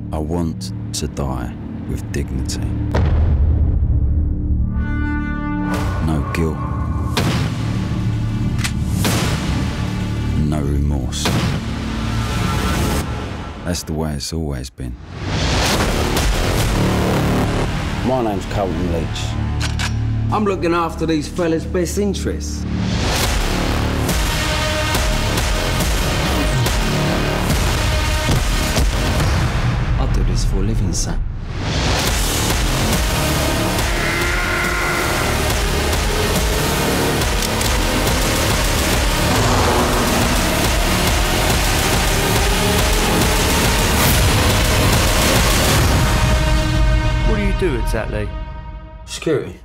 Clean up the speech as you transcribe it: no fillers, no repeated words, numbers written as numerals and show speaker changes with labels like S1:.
S1: I want to die with dignity. No guilt. No remorse. That's the way it's always been.
S2: My name's Carlton Leach. I'm looking after these fellas' best interests. I do this for a living, son.
S3: What do you do exactly?
S2: Security.